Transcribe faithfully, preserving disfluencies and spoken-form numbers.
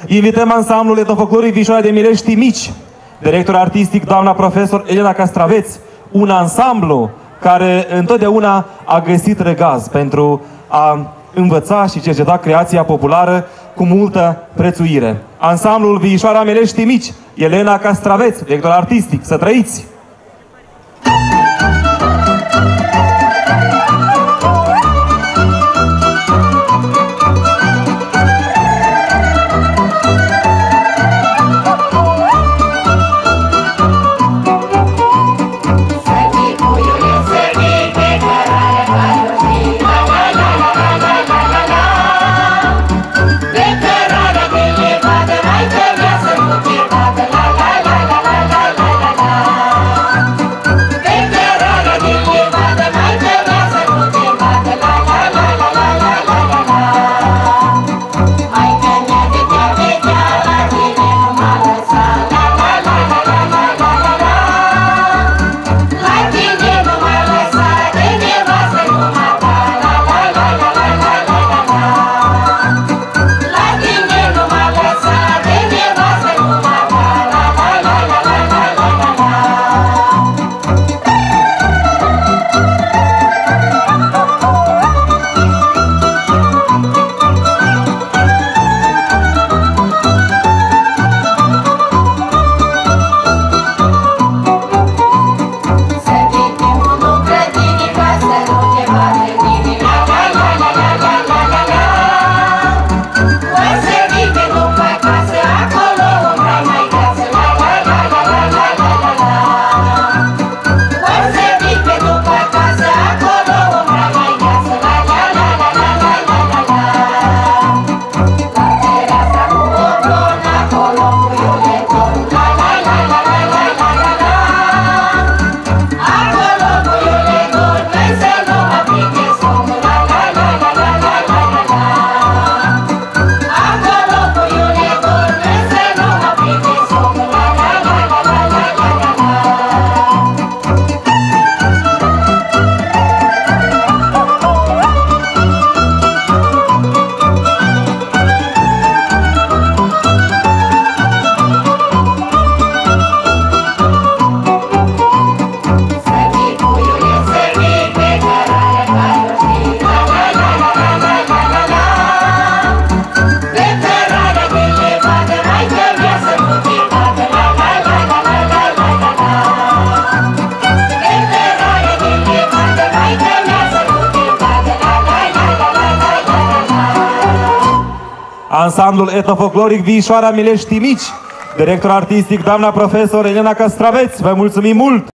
Invităm ansamblul etnofolcloric Vișoara de Milești Mici, director artistic doamna profesor Elena Castraveț, un ansamblu care întotdeauna a găsit răgaz pentru a învăța și cerceta creația populară cu multă prețuire. Ansamblul Vișoara Milești Mici, Elena Castraveț, director artistic, să trăiți! Ansamblul etnofolcloric Vișoara Milești Mici, director artistic doamna profesor Elena Castraveț, vă mulțumim mult!